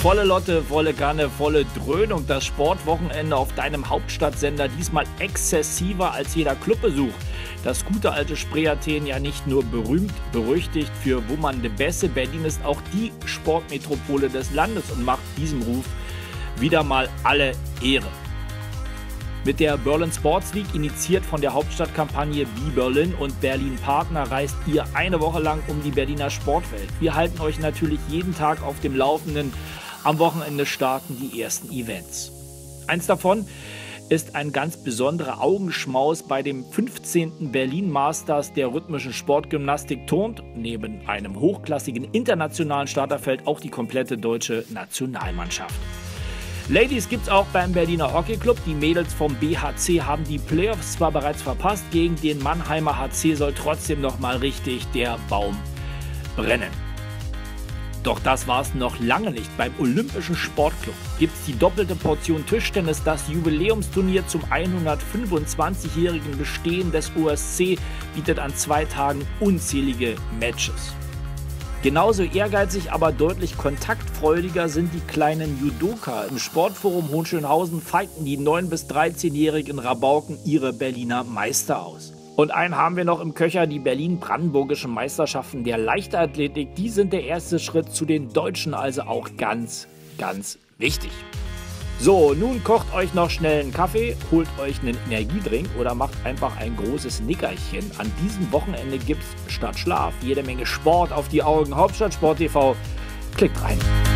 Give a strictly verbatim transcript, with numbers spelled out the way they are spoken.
Volle Lotte, volle Kanne, volle Dröhnung. Das Sportwochenende auf deinem Hauptstadtsender, diesmal exzessiver als jeder Clubbesuch. Das gute alte Spreeathen, ja nicht nur berühmt, berüchtigt für Wummernde Bässe. Berlin ist auch die Sportmetropole des Landes und macht diesem Ruf wieder mal alle Ehre. Mit der Berlin Sports Week, initiiert von der Hauptstadtkampagne Be Berlin und Berlin Partner, reist ihr eine Woche lang um die Berliner Sportwelt. Wir halten euch natürlich jeden Tag auf dem Laufenden. Am Wochenende starten die ersten Events. Eins davon ist ein ganz besonderer Augenschmaus bei dem fünfzehnten Berlin Masters der rhythmischen Sportgymnastik. Turnt neben einem hochklassigen internationalen Starterfeld auch die komplette deutsche Nationalmannschaft. Ladies gibt's auch beim Berliner Hockey Club. Die Mädels vom B H C haben die Playoffs zwar bereits verpasst, gegen den Mannheimer H C soll trotzdem noch mal richtig der Baum brennen. Doch das war's noch lange nicht. Beim Olympischen Sportclub gibt's die doppelte Portion Tischtennis. Das Jubiläumsturnier zum hundertfünfundzwanzigjährigen Bestehen des O S C bietet an zwei Tagen unzählige Matches. Genauso ehrgeizig, aber deutlich kontaktfreudiger sind die kleinen Judoka. Im Sportforum Hohenschönhausen feigten die neun- bis dreizehnjährigen Rabauken ihre Berliner Meister aus. Und einen haben wir noch im Köcher, die Berlin-Brandenburgischen Meisterschaften der Leichtathletik. Die sind der erste Schritt zu den Deutschen, also auch ganz, ganz wichtig. So, nun kocht euch noch schnell einen Kaffee, holt euch einen Energiedrink oder macht einfach ein großes Nickerchen. An diesem Wochenende gibt's statt Schlaf jede Menge Sport auf die Augen. Hauptstadt Sport T V, klickt rein.